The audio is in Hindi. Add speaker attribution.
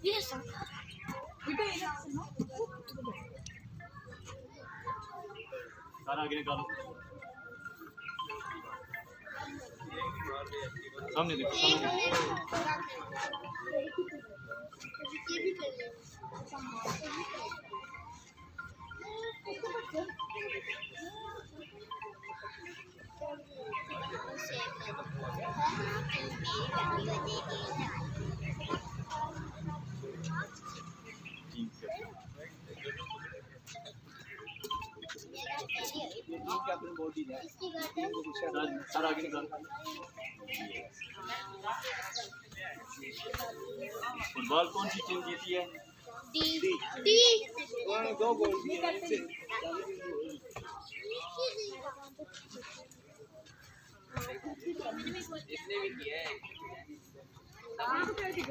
Speaker 1: सारा आगे निकालो, सामने देखो, सामने सारा आगे निकालो। फुटबॉल कौन सी टीम जीती है?
Speaker 2: डी।
Speaker 3: दो गोल दिए इसने भी किया है।